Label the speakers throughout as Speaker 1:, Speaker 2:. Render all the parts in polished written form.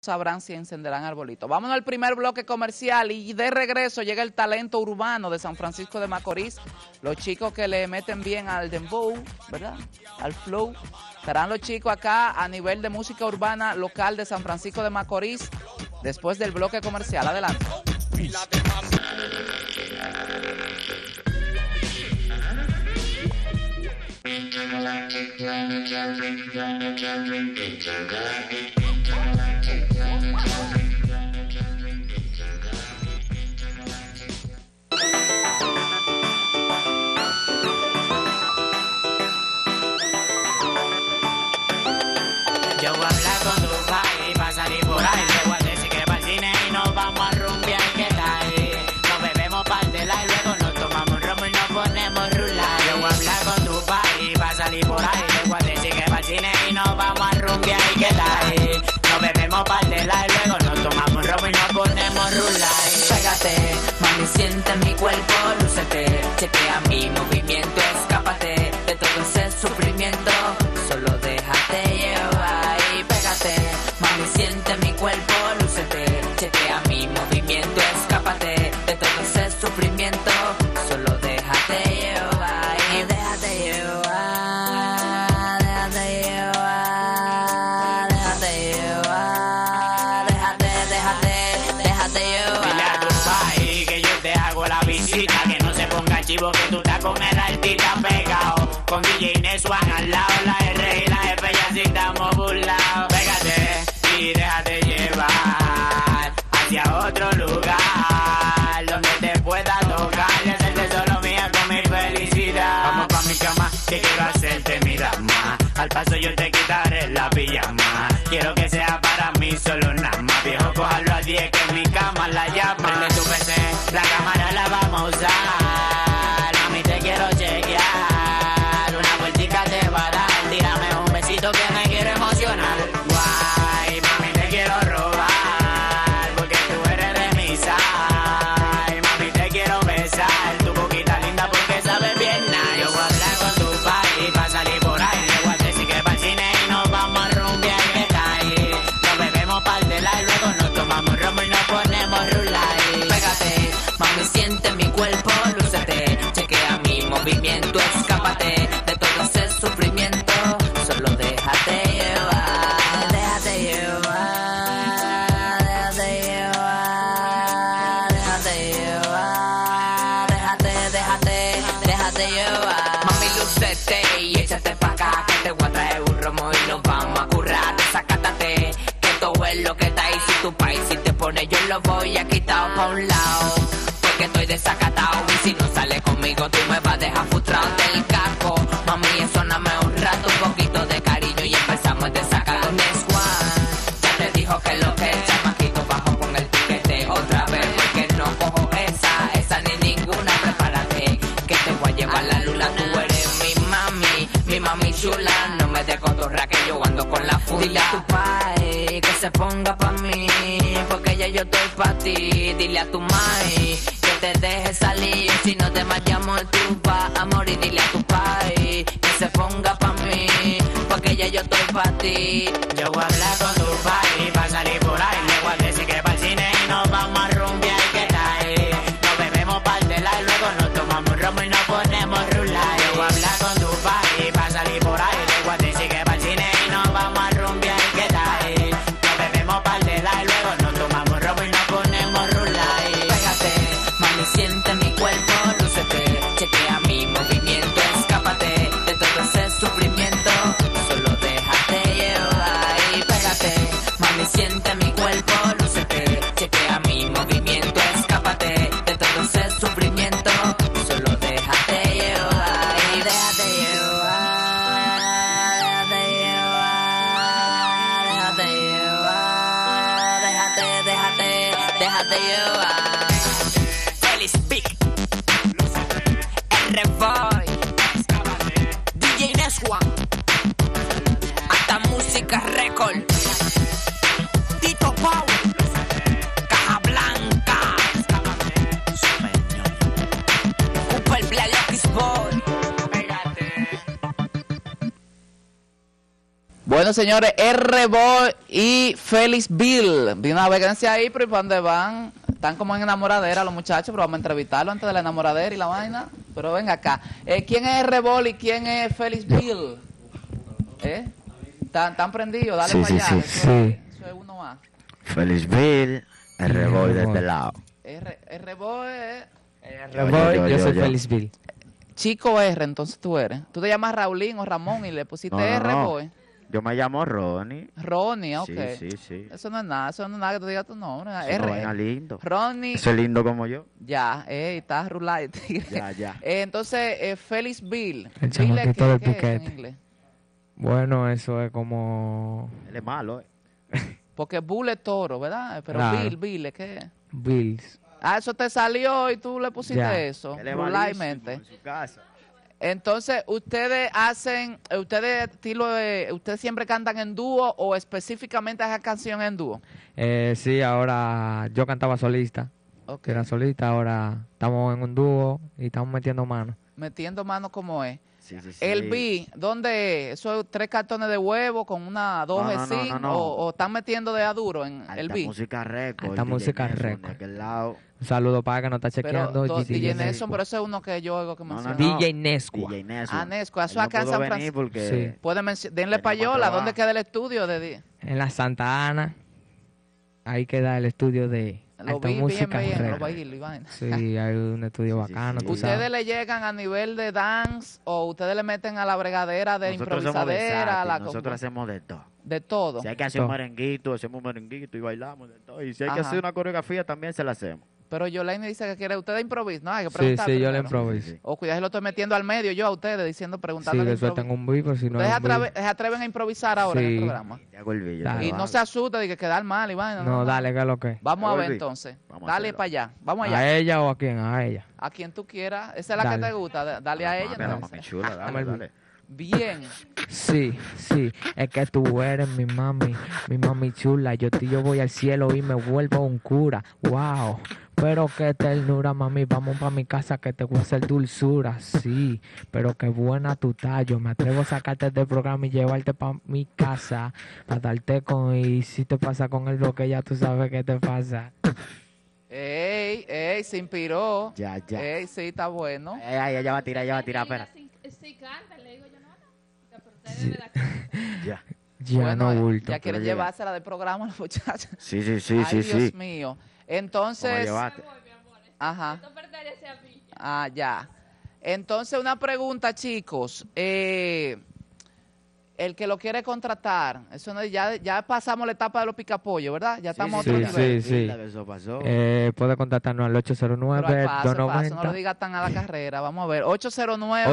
Speaker 1: sabrán si encenderán arbolitos. Vámonos al primer bloque comercial y de regreso llega el talento urbano de San Francisco de Macorís. Los chicos que le meten bien al dembow, ¿verdad? Al flow. Estarán los chicos acá a nivel de música urbana local de San Francisco de Macorís después del bloque comercial. Adelante.
Speaker 2: Yo voy a hablar con tu país para salir por ahí. Le voy a decir que va al cine y nos vamos a rumbear. ¿Qué tal? Nos bebemos parte la y luego nos tomamos romo y nos ponemos rular. Yo voy a hablar con tu país para salir por ahí. Le voy a decir que va al cine y nos vamos a rumbear. ¿Qué tal? Nos bebemos parte la y luego nos tomamos romo y nos ponemos rular. Pégate, mami, siente mi cuerpo, lúcete. Chequea mi movimiento, escápate de todo ese sufrimiento. Solo déjate llevar. Mami, siente mi cuerpo, lúcete. Chequea mi movimiento, escápate de todo ese sufrimiento. Solo déjate llevar. Déjate llevar. Déjate llevar. Déjate llevar. Déjate llevar. Dile a tu país que yo te hago la visita. Que no se ponga chivo que tú estás con el artista pegado. Con DJ Neswan al lado, la R y la F ya sí estamos burlados. Y déjate llevar hacia otro lugar donde te pueda tocar y hacerte solo mía con mi felicidad. Vamos pa' mi cama que quiero hacerte mi dama. Al paso yo te quitaré la pijama. Quiero que sea para mí solo nada más. Viejo, cójalo a 10 que en mi cama la llama. Prende tu PC, la cámara la vamos a usar. Mami, te quiero chequear. Una vueltica te va a dar. Tírame un besito que me quiero emocionar. Siente mi cuerpo, lúcete. Chequea mi movimiento, escápate de todo ese sufrimiento. Solo déjate llevar. Déjate llevar. Déjate llevar. Déjate llevar. Déjate llevar. Mami, lúcete y échate pa' acá. Que te voy a traer un romo y nos vamos a currar. Desacátate, que todo es lo que está ahí. Si tu país si te pone, yo lo voy a quitar pa' un lado. Que estoy desacatado y si no sale conmigo tú me vas a dejar frustrado del casco. Mami, eso nada me un rato, un poquito de cariño y empezamos a desacar con Neswan. Ya te dijo que lo que el chamaquito bajo con el piquete otra vez porque no cojo esa ni ninguna. Prepárate que te voy a llevar la lula. Tú eres mi mami chula. No me de cotorra que yo ando con la fula. Dile a tu pai que se ponga pa' mí porque ya yo estoy pa' ti. Dile a tu mai te dejes salir, si no te marchamos tú vas a morir. Dile a tu país que se ponga pa' mí, porque ya yo estoy pa' ti. Yo voy a hablar con tu país pa' salir por ahí. Le voy a decir que pa' el cine y nos vamos a rumbear. ¿Qué tal? Nos bebemos parte de la y luego nos tomamos romo y nos ponemos rular. Yo voy a hablar con tu país pa' salir por ahí. Le voy a decir que pa' el cine y nos vamos a rumbear. ¿Qué tal? Nos bebemos parte de la y luego nos tomamos romo y nos ponemos rular. Pégate, mami, siente mi cuerpo, lúcete. Chequea mi movimiento, escápate de todo ese sufrimiento. Solo déjate llevar y pégate. Mami, siente mi cuerpo, lúcete. Chequea mi movimiento, escápate de todo ese sufrimiento. Solo déjate llevar y déjate llevar. Déjate llevar. Déjate llevar. Déjate llevar. Speak R-Boy DJ Neswan hasta música record Tito Power Caja Blanca Cooper Black Boy.
Speaker 1: Bueno, señores, R-Boy y Félix Bill. De una vez, quédense ahí, pero ¿para dónde van? Están como en enamoradera los muchachos, pero vamos a entrevistarlo antes de la enamoradera y la vaina. Pero venga acá. ¿Quién es R-Boy y quién es Félix Bill? ¿Están prendidos? Dale para allá. Eso es uno más.
Speaker 3: Félix Bill, R-Boy de este lado.
Speaker 1: R-Boy es...
Speaker 4: R-Boy, yo soy Félix Bill.
Speaker 1: Chico R, entonces tú eres. Tú te llamas Raulín o Ramón y le pusiste R-Boy.
Speaker 3: Yo me llamo Ronnie.
Speaker 1: Ronnie, ok.
Speaker 3: Sí.
Speaker 1: Eso no es nada que tú digas tu nombre.
Speaker 3: Eso lindo.
Speaker 1: Ronnie.
Speaker 3: Eso es lindo como yo.
Speaker 1: Ya, está rulado.
Speaker 3: Ya.
Speaker 1: Entonces, Félix Bill.
Speaker 4: El chamaquito del
Speaker 1: ¿Qué es
Speaker 4: piquete.
Speaker 1: en inglés?
Speaker 4: Bueno, eso es como...
Speaker 3: Él es malo,
Speaker 1: Porque Bull es toro, ¿verdad? Pero
Speaker 4: Claro.
Speaker 1: Bill, ¿qué es?
Speaker 4: Bills.
Speaker 1: Eso te salió y tú le pusiste
Speaker 4: Ya.
Speaker 1: eso,
Speaker 3: Él es
Speaker 1: rulalmente.
Speaker 3: malísimo en su casa.
Speaker 1: Entonces, ustedes siempre cantan en dúo o específicamente esa canción en dúo.
Speaker 4: Sí, ahora yo cantaba solista.
Speaker 1: Ok.
Speaker 4: Que era solista, ahora estamos en un dúo y estamos metiendo manos.
Speaker 1: Metiendo mano como es.
Speaker 3: Sí.
Speaker 1: El B, ¿dónde es? ¿Eso es 3 cartones de huevo con una 2 de zinc?
Speaker 3: No.
Speaker 1: ¿O están metiendo de a duro en el
Speaker 3: Alta
Speaker 1: B?
Speaker 3: música récord.
Speaker 4: Alta
Speaker 3: DJ
Speaker 4: música
Speaker 3: Nelson de
Speaker 4: récord.
Speaker 3: aquel lado.
Speaker 4: Un saludo para que nos está chequeando.
Speaker 1: Pero DJ Nelson,
Speaker 4: Nesqua.
Speaker 1: pero ese es uno que yo oigo que
Speaker 3: No,
Speaker 1: menciona.
Speaker 4: DJ Nesqua.
Speaker 3: DJ Nelson.
Speaker 1: Ah, Nesqua, eso
Speaker 3: Él
Speaker 1: acá en
Speaker 3: pudo
Speaker 1: San
Speaker 3: venir
Speaker 1: Francisco.
Speaker 3: porque
Speaker 1: Denle
Speaker 3: Tenemos
Speaker 1: payola,
Speaker 3: trabajo.
Speaker 1: ¿dónde queda el estudio de
Speaker 4: En la Santa Ana. Ahí queda el estudio de
Speaker 1: Lo
Speaker 4: alta
Speaker 1: vi
Speaker 4: música
Speaker 1: bien, lo
Speaker 4: récord.
Speaker 1: bailo y vaina.
Speaker 4: Sí, hay un estudio
Speaker 3: Sí.
Speaker 4: bacano, tú
Speaker 1: ¿Ustedes
Speaker 4: sabes.
Speaker 1: le llegan a nivel de dance o ustedes le meten a la bregadera de
Speaker 3: nosotros somos
Speaker 1: improvisadera?
Speaker 3: versátiles, nosotros hacemos de todo.
Speaker 1: de todo.
Speaker 3: Si hay que hacer un
Speaker 4: Todo.
Speaker 3: merenguito, hacemos un merenguito y bailamos de todo. Y si hay que
Speaker 1: Ajá.
Speaker 3: hacer una coreografía, también se la hacemos.
Speaker 1: Pero Yolaine dice que quiere, ustedes improvisan, ¿no? Hay que
Speaker 4: Sí,
Speaker 1: preguntar
Speaker 4: sí, yo le
Speaker 1: primero.
Speaker 4: improviso.
Speaker 1: O cuidado, lo estoy metiendo al medio yo a ustedes, diciendo,
Speaker 4: Sí,
Speaker 1: preguntando.
Speaker 4: que sueltan un beat, pero si no
Speaker 1: ¿Ustedes
Speaker 4: hay un beat.
Speaker 1: se atreven a improvisar ahora en el
Speaker 4: Sí.
Speaker 1: programa?
Speaker 3: Te hago el billo.
Speaker 4: Dale.
Speaker 1: Y no se asusta de que quedar mal y vaina.
Speaker 4: No, dale, que es lo que.
Speaker 1: Vamos a ver
Speaker 3: Volví.
Speaker 1: entonces.
Speaker 3: Vamos a
Speaker 1: Dale
Speaker 3: hacerlo.
Speaker 1: para allá. Vamos allá.
Speaker 4: ¿A ella o a quién? A ella.
Speaker 1: A quien tú quieras. Esa es la que
Speaker 4: Dale.
Speaker 1: te gusta. Dale a ella.
Speaker 3: Mami, la
Speaker 1: entonces.
Speaker 3: mami chula,
Speaker 4: Dame
Speaker 3: dale,
Speaker 4: el
Speaker 3: dale.
Speaker 1: Bien.
Speaker 4: Sí, es que tú eres mi mami chula. Yo voy al cielo y me vuelvo un cura. Wow, pero qué ternura, mami. Vamos para mi casa que te voy a hacer dulzura. Sí, pero qué buena tu tallo. Me atrevo a sacarte del programa y llevarte para mi casa. Para darte con. Y si te pasa con el bloque, ya tú sabes qué te pasa.
Speaker 1: Se inspiró.
Speaker 3: Ya.
Speaker 1: Ey, sí, está bueno.
Speaker 3: Ella va a tirar, espera.
Speaker 5: Sí, canta, le digo yo, no, pero ustedes me da cuenta.
Speaker 3: Ya.
Speaker 4: Ya
Speaker 1: Bueno,
Speaker 4: no bulto.
Speaker 1: ya quieren
Speaker 3: Pero llega.
Speaker 1: llevársela del programa los muchachos.
Speaker 3: Sí.
Speaker 1: Ay, Dios
Speaker 3: sí.
Speaker 1: mío.
Speaker 3: Vamos a
Speaker 1: Entonces,
Speaker 3: llevarte.
Speaker 5: Me voy, mi amor.
Speaker 1: ajá.
Speaker 5: Esto pertenece a mí.
Speaker 1: Ah, ya. Entonces, una pregunta, chicos. El que lo quiere contratar, eso no, ya pasamos la etapa de los picapollos, ¿verdad? Ya estamos a otro
Speaker 4: sí,
Speaker 1: nivel.
Speaker 4: sí.
Speaker 3: Tranquila, que eso pasó.
Speaker 4: Puede contactarnos al
Speaker 1: Pero al paso, no lo
Speaker 4: 809-290.
Speaker 1: diga tan a la carrera. Vamos a ver. 809.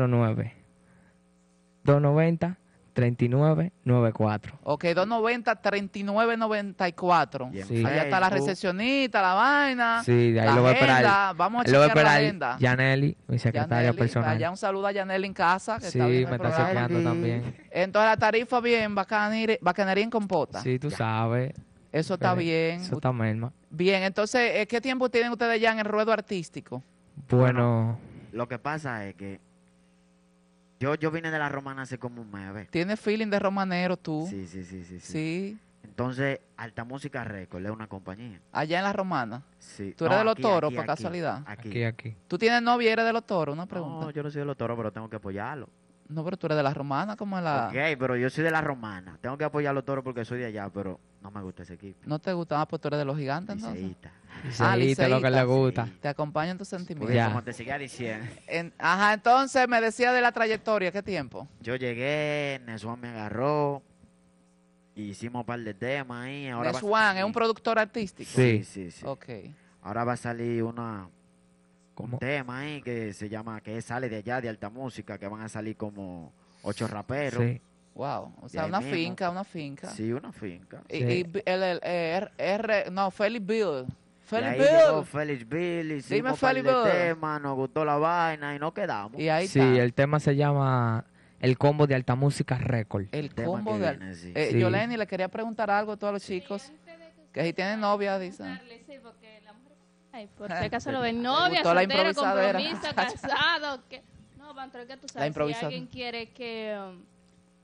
Speaker 4: 809-290-3994.
Speaker 1: Ok, 290-3994.
Speaker 3: Y en
Speaker 4: Sí.
Speaker 1: Allá está la
Speaker 3: Facebook,
Speaker 1: recepcionista, la vaina.
Speaker 4: Sí, de ahí
Speaker 1: la
Speaker 4: lo voy a
Speaker 1: agenda.
Speaker 4: esperar.
Speaker 1: Vamos a
Speaker 4: Lo voy a
Speaker 1: chequear la
Speaker 4: esperar
Speaker 1: agenda.
Speaker 4: Yaneli, mi secretaria
Speaker 1: Yaneli,
Speaker 4: personal.
Speaker 1: allá un saludo a Yaneli en casa, que
Speaker 4: Sí,
Speaker 1: está viendo
Speaker 4: me
Speaker 1: el
Speaker 4: está
Speaker 1: programa.
Speaker 4: chequeando también.
Speaker 1: Entonces la tarifa bien, bacanería en compota.
Speaker 4: Sí, tú sabes.
Speaker 1: Eso está
Speaker 4: Pero
Speaker 1: bien.
Speaker 4: Eso está merma.
Speaker 1: Bien, entonces, ¿qué tiempo tienen ustedes ya en el ruedo artístico?
Speaker 4: Bueno,
Speaker 3: Lo que pasa es que yo vine de la romana hace como un mes, ¿ves?
Speaker 1: ¿Tienes feeling de romanero tú?
Speaker 3: Sí.
Speaker 1: Sí.
Speaker 3: Entonces, Alta Música Record es una compañía.
Speaker 1: Allá en la romana.
Speaker 3: Sí.
Speaker 1: ¿Tú eres de los
Speaker 3: aquí,
Speaker 1: toros,
Speaker 3: aquí,
Speaker 1: por
Speaker 3: aquí,
Speaker 1: casualidad?
Speaker 4: aquí.
Speaker 1: ¿Tú tienes novia y eres de los toros? Una pregunta.
Speaker 3: No, yo no soy de los toros, pero tengo que apoyarlo.
Speaker 1: No, pero tú eres de la romana, como en la...
Speaker 3: Ok, pero yo soy de la romana. Tengo que apoyar a los toros porque soy de allá, pero no me gusta ese equipo.
Speaker 1: ¿No te gusta? Ah, pues tú eres de los gigantes, entonces.
Speaker 3: Liceísta.
Speaker 4: Y te lo que le
Speaker 1: liceísta,
Speaker 4: gusta.
Speaker 3: sí.
Speaker 1: Te acompaña en tus
Speaker 3: Porque
Speaker 1: sentimientos.
Speaker 4: Ya.
Speaker 3: como te seguía diciendo,
Speaker 1: Ajá, entonces me decía de la trayectoria, ¿qué tiempo?
Speaker 3: yo llegué, Nesuan me agarró, hicimos un par de temas ahí. Ahora va a
Speaker 1: Neswan es
Speaker 3: salir-
Speaker 1: un productor artístico.
Speaker 4: Sí.
Speaker 3: Sí.
Speaker 1: Ok.
Speaker 3: Ahora va a salir un
Speaker 4: ¿Cómo?
Speaker 3: tema ahí que se llama, que sale de allá, de Alta Música, que van a salir como 8 raperos.
Speaker 4: Sí.
Speaker 1: Wow. O
Speaker 3: De
Speaker 1: sea,
Speaker 3: ahí
Speaker 1: una
Speaker 3: mismo.
Speaker 1: finca, una finca.
Speaker 3: Sí, una finca.
Speaker 1: Y,
Speaker 4: Sí.
Speaker 1: Félix Bill.
Speaker 3: Y
Speaker 1: Félix
Speaker 3: ahí llegó
Speaker 1: Bill.
Speaker 3: Félix Bill,
Speaker 1: Dime,
Speaker 3: hicimos un par
Speaker 1: Félix
Speaker 3: de
Speaker 1: Bill.
Speaker 3: temas, nos gustó la vaina y nos quedamos.
Speaker 1: Y ahí
Speaker 4: Sí,
Speaker 1: está.
Speaker 4: el tema se llama El Combo de Alta Música Record.
Speaker 1: El
Speaker 3: tema
Speaker 1: combo
Speaker 3: que
Speaker 1: de...
Speaker 3: viene, sí.
Speaker 4: Sí.
Speaker 1: Yoleni, le quería preguntar algo a todos los chicos. Que si tienen novia, dicen.
Speaker 5: Darle, sí, porque la mujer... Ay, por
Speaker 1: Ah,
Speaker 5: si acaso lo ven
Speaker 1: le
Speaker 5: novia,
Speaker 1: gustó la
Speaker 5: soltero,
Speaker 1: improvisadera,
Speaker 5: compromiso,
Speaker 1: muchacha.
Speaker 5: casado. Que... No, Pantor, que tú
Speaker 1: La
Speaker 5: sabes, si
Speaker 1: improvisada.
Speaker 5: alguien quiere que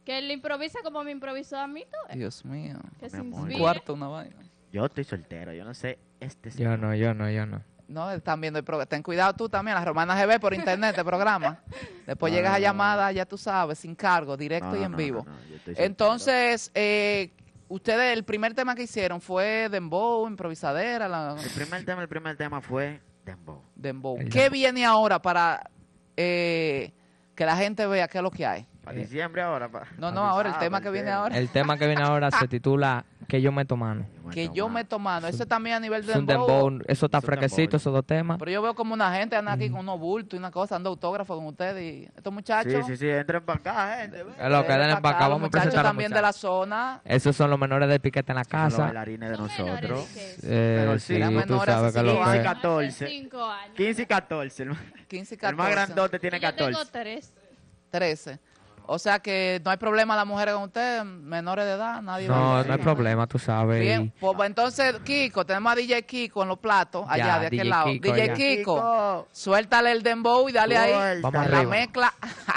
Speaker 5: Que él improvisa como me improvisó a mí, tú.
Speaker 1: Dios mío.
Speaker 5: Que
Speaker 3: Mi
Speaker 5: se
Speaker 3: amor.
Speaker 1: Un
Speaker 5: inspire.
Speaker 1: cuarto, una vaina.
Speaker 3: Yo estoy soltero, yo no sé.
Speaker 4: Yo no.
Speaker 1: No, están viendo el programa. Ten cuidado tú también, la Romana GB por internet, el programa. Después
Speaker 3: No,
Speaker 1: llegas a
Speaker 3: no.
Speaker 1: llamada, ya tú sabes, sin cargo, directo y en vivo. Entonces, ustedes, el primer tema que hicieron fue Dembow, improvisadera,
Speaker 3: El primer tema fue Dembow.
Speaker 1: Dembow.
Speaker 4: El
Speaker 1: ¿Qué
Speaker 4: Dembow.
Speaker 1: viene ahora para que la gente vea qué es lo que hay?
Speaker 3: Para diciembre ahora.
Speaker 1: No, ahora el tema que viene ahora.
Speaker 4: El tema que viene ahora se titula Que yo meto mano.
Speaker 1: Que yo meto mano. Ese también a nivel de
Speaker 4: Es un
Speaker 1: Dembow.
Speaker 4: dembow, eso está
Speaker 3: Es un
Speaker 4: fresquecito,
Speaker 3: dembow.
Speaker 4: esos dos temas.
Speaker 1: Pero yo veo como una gente anda aquí con unos bultos y una cosa, dando autógrafos con ustedes y estos muchachos.
Speaker 3: Sí, entren para acá, gente.
Speaker 4: Es lo que den para acá,
Speaker 1: Los
Speaker 4: vamos a
Speaker 1: muchachos
Speaker 4: presentar a los
Speaker 1: también de la zona.
Speaker 4: Esos son los menores de piquete en la
Speaker 3: Son los
Speaker 4: casa.
Speaker 3: bailarines de
Speaker 5: Son menores
Speaker 3: nosotros.
Speaker 5: de que-
Speaker 3: Pero
Speaker 4: Sí,
Speaker 3: sí,
Speaker 1: eran
Speaker 4: tú
Speaker 1: menores
Speaker 4: sabes que
Speaker 1: hace
Speaker 4: lo
Speaker 3: 15 y
Speaker 4: que es.
Speaker 3: 14.
Speaker 5: 5 años.
Speaker 3: 15 y 14.
Speaker 1: 15 y
Speaker 3: El más
Speaker 1: 14.
Speaker 3: grandote tiene
Speaker 5: Yo tengo
Speaker 3: 14.
Speaker 5: 3.
Speaker 1: 13. O sea que no hay problema las mujeres con ustedes, menores de edad, nadie va a
Speaker 4: No,
Speaker 1: decir
Speaker 4: no hay
Speaker 1: nada.
Speaker 4: problema, tú sabes.
Speaker 1: Bien, pues entonces, Kiko, tenemos a DJ Kiko en los platos, allá
Speaker 4: Ya,
Speaker 1: de aquel
Speaker 4: DJ
Speaker 1: lado.
Speaker 4: Kiko,
Speaker 1: DJ
Speaker 4: ya.
Speaker 1: Kiko, suéltale el dembow y dale ahí.
Speaker 3: Suéltale.
Speaker 4: Vamos
Speaker 1: La
Speaker 4: arriba.
Speaker 1: mezcla.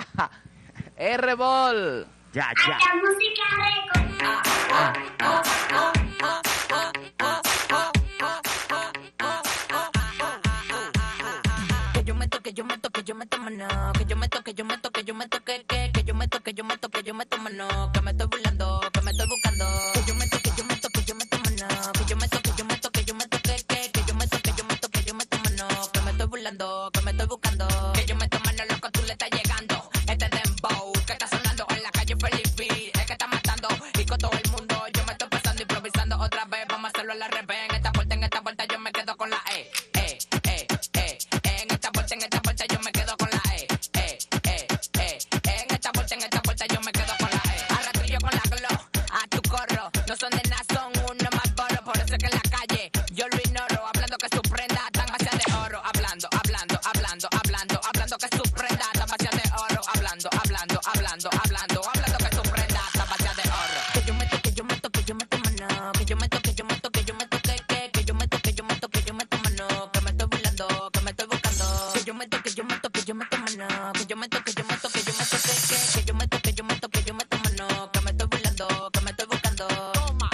Speaker 1: R-Ball.
Speaker 3: Ya.
Speaker 2: Que yo meto, que yo meto, que yo meto mano. Que yo meto, que yo meto, que yo meto, que yo meto, que yo meto, que yo meto mano. Que me estoy burlando, que me estoy buscando. Que yo meto, que yo meto, que yo meto mano. Que yo meto, que yo meto, que yo meto, que yo meto, que yo meto, que yo meto mano. Que me estoy burlando, que me estoy buscando. Que yo meto mano, loco, tú le estás llegando. Este dembow que está sonando en la calle Felipe. Es que está matando y con todo el mundo. Yo me estoy pasando, improvisando otra vez. Vamos a hacerlo a la revés. En esta vuelta yo me quedo con la E. En esta vuelta yo me quedo con la E. En esta vuelta yo me quedo con la E. Arrastrillo con la glow, a tu corro. No son de nada, son uno más boro. Por eso es que en la calle yo lo ignoro. Hablando que su prenda tan vacía de oro. Hablando que su prenda tan vacía de oro. Hablando que su prenda tan vacía de oro. Que yo meto, que yo meto, que yo meto mano. Que yo meto, que yo meto, que yo meto, que yo meto, que yo meto, que yo meto mano. Que me estoy burlando, que me estoy buscando. Que yo meto, que yo meto, que yo meto mano. Que yo meto, que yo meto, que yo meto, que yo meto, que yo meto, que yo meto mano. Que me estoy burlando, que me estoy buscando. Toma.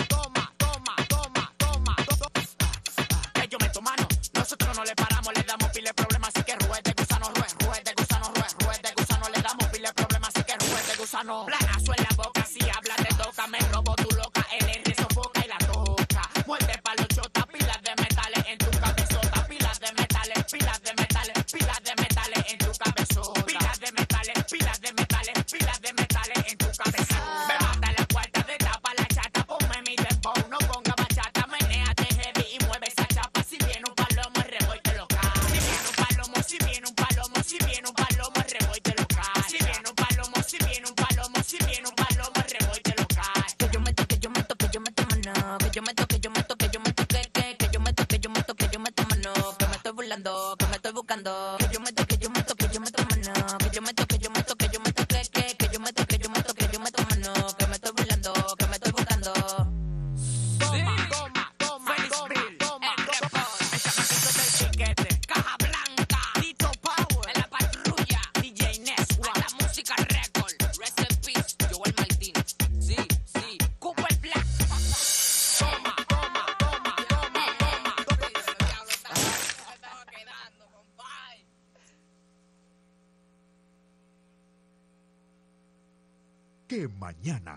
Speaker 2: Que yo meto mano. Nosotros no le paramos, le damos pile problemas, así que ruede gusano, ruede gusano, le damos pile problemas, así que ruede gusano. Planazo en la boca, si habla te toca, me robo tu loca, LR sofoca y la toca. Muerde palo chota, pilas de metales en tu cabezota, pilas de metales en tu cabezota. Pilas de metales en tu cabezota. Me mata la cuarta de tapa la chata, ponme mi dembow, no ponga bachata, menéate heavy y mueve esa chapa. Si viene un palomo, el reboy te lo cae. Si viene un palomo, el reboy te lo cae. Si viene un palomo, el reboy te lo cae. Que yo meto, que yo meto, que yo meto mano. Que yo meto, que yo meto, que yo meto, que yo meto, que yo meto, que yo meto mano. Que me estoy burlando, que me estoy buscando. Que yo meto, que yo meto, que yo meto mano. Que yo meto, que yo meto, que yo meto, que yo meto, que yo meto, que yo meto mano. Que me estoy burlando, que me estoy buscando. Toma, el chamaquito del chiquete, Caja Blanca, Tito Power, en la patrulla, DJ Neswa, la música record, Rest in Peace, Joel Martínez, sí, Cooper Black. Toma. Estaba quedando, compadre.
Speaker 6: Que mañana.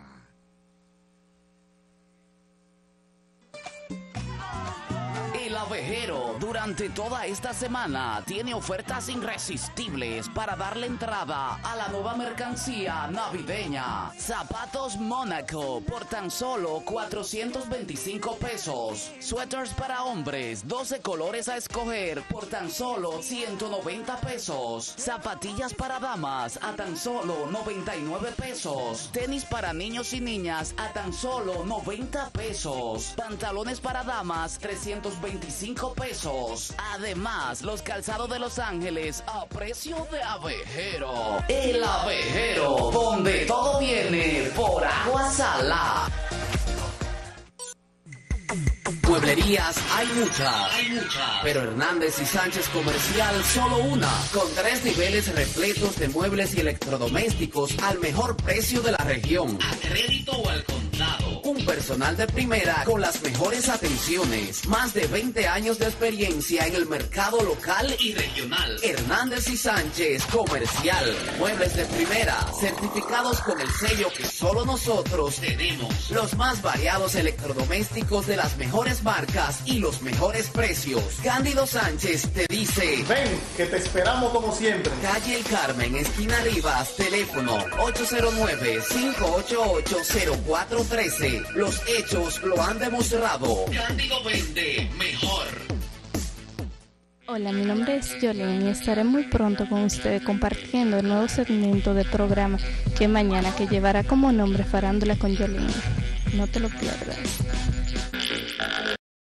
Speaker 7: El Abejero durante toda esta semana tiene ofertas irresistibles para darle entrada a la nueva mercancía navideña. Zapatos Mónaco por tan solo 425 pesos. Suéteres para hombres, 12 colores a escoger por tan solo 190 pesos. Zapatillas para damas a tan solo 99 pesos. Tenis para niños y niñas a tan solo 90 pesos. Pantalones para damas 325 pesos. Además, los calzados de Los Ángeles a precio de Abejero. El Abejero, donde todo viene por agua salada. Mueblerías hay muchas, pero Hernández y Sánchez Comercial solo una, con 3 niveles repletos de muebles y electrodomésticos al mejor precio de la región, a crédito o al contado. Un personal de primera con las mejores atenciones, más de 20 años de experiencia en el mercado local y regional. Hernández y Sánchez Comercial, muebles de primera, certificados con el sello que solo nosotros tenemos. Los más variados electrodomésticos de las mejores marcas y los mejores precios. Cándido Sánchez te dice:
Speaker 8: ven, que te esperamos como siempre.
Speaker 7: Calle El Carmen, esquina Rivas, teléfono 809-588-0413. Los hechos lo han demostrado. Cándido vende mejor.
Speaker 5: Hola, mi nombre es Yolene y estaré muy pronto con ustedes compartiendo el nuevo segmento de programa que mañana, que llevará como nombre Farándula con Yolene. No te lo pierdas.